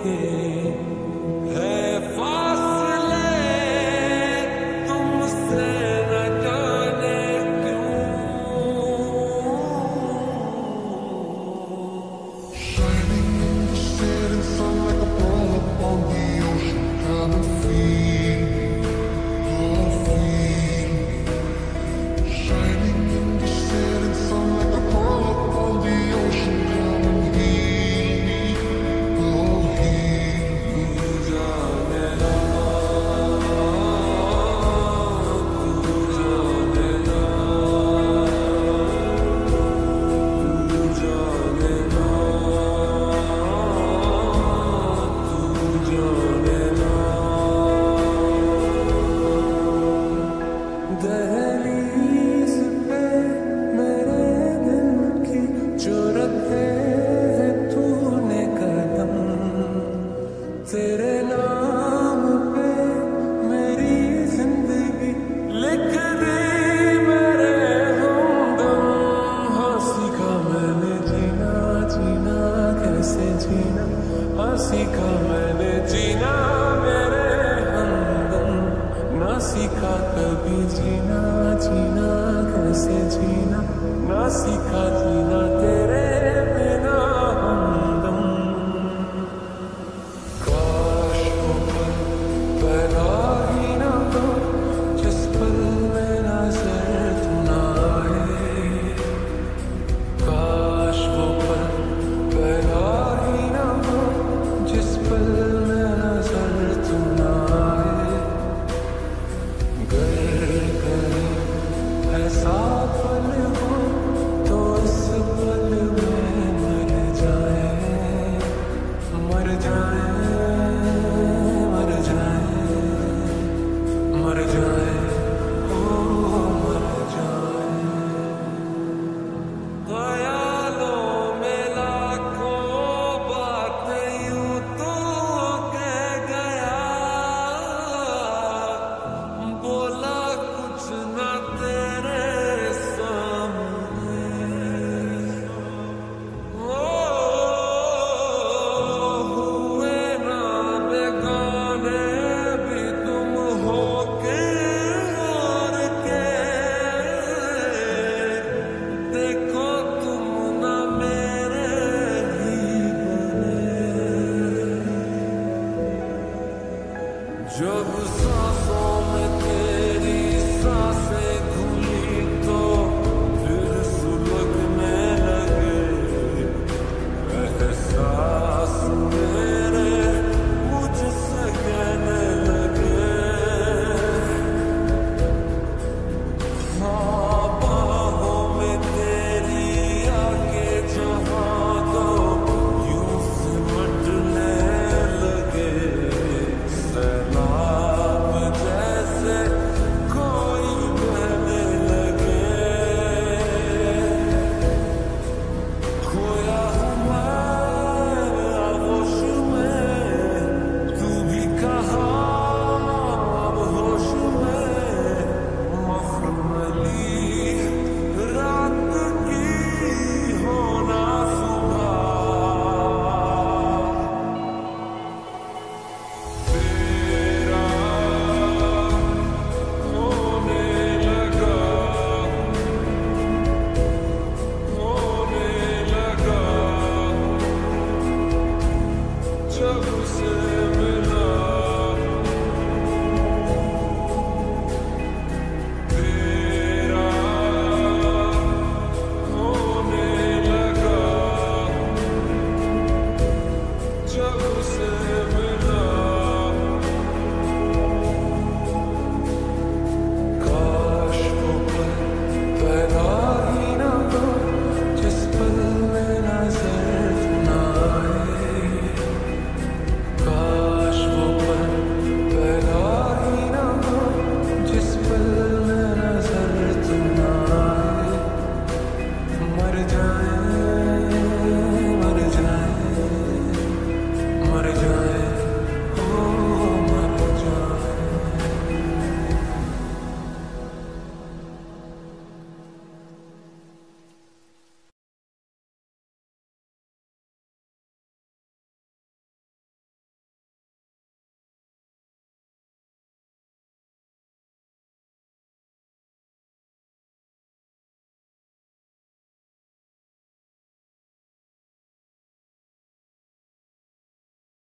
के है फासले तुमसे न जाने क्यों। Shining in the setting sun like a pearl upon the ocean. Come and feel me, oh feel me. Shining in the setting sun like a pearl upon the ocean. Come and heal me, oh heal me. तू जाने ना, तू जाने ना, तू जाने ना, तू जाने ना। दहलीज पे मेरे दिल की जो रखे है तूने कदम, तेरे नाम पे मेरी जिंदगी लिख दी मेरे हमदम। हाँ सीखा मैंने जीना, जीना कैसे जीना, हाँ सीखा मैंने जीना मेरे हमदम। ना सीखा कभी जीना, जीना कैसे जीना, ना सीखा जीना तेरे बिना हमदम। काश वो पल पैदा ही ना हो जिस पल में नजर तू ना आए। काश वो पल पैदा ही ना हो जिस पल में नजर तू ना आए। गर कहीं ऐसा पल हो तो इस पल में मर जाए, मर जाए, मर जाए, मर जाए, ओ मर जाए। ख्यालों में लाखों बातें यूं तो कह गया, बोला कुछ ना तेरे सामने। हुए ना बेगाने भी तुम हो के और के, देखो तुम ना मेरे ही बने। जब सांसों में तेरी सांसें घुली तो फिर सुलगने लगे एहसास मेरे मुझसे कहने लगे। हाँ बाहों में तेरी आके जहाँ दो यूं सिमटने लगे। सैलाब जैसे कोई बहने लगे। खोया हूँ मैं आगोश में, तू भी कहाँ अब होश में। मखमली रात की होना सुबह, तेरा होने लगा, होने लगा। जब से मिला तेरा होने लगा, जब से